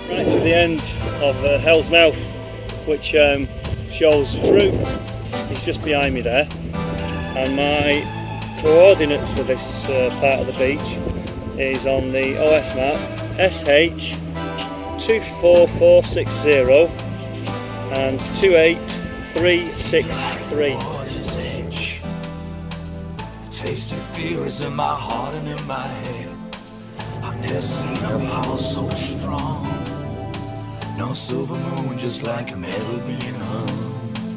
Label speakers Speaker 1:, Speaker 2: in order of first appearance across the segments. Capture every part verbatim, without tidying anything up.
Speaker 1: Right to the end of uh, Hell's Mouth, which um, shows Rhiw. He's just behind me there, and my coordinates for this uh, part of the beach is on the O S map S H two four four six zero and two eight three six three.
Speaker 2: Taste of fear is in my heart and in my head. I've never seen a power so strong. No silver moon, just like a metal being hung.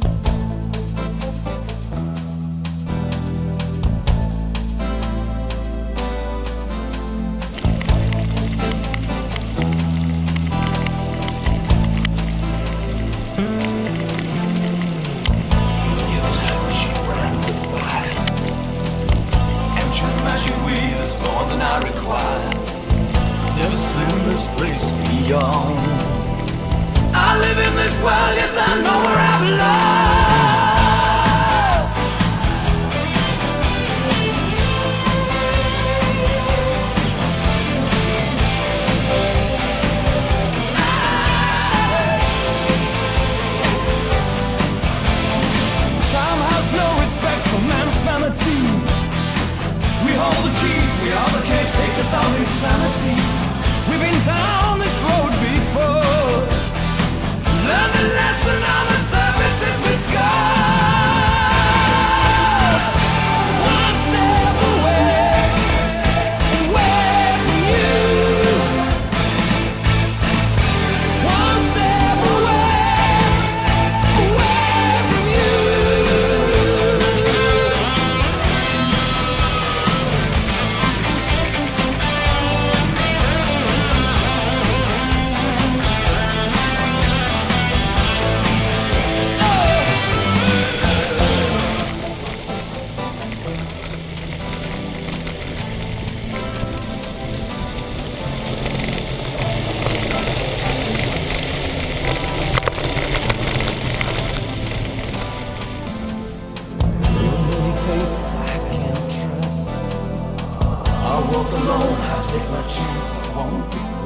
Speaker 2: Your touch ran with fire, and your magic weave is more than I require. Never seen this place beyond. I live in this world, yes, I know where I belong. Time has no respect for man's vanity. We hold the keys, we are the caretakers of insanity. We've been down this road before. Learn the lesson on the surface is we score. One step away, away from you. One step away, away from you. I walk alone, I take my chance, won't be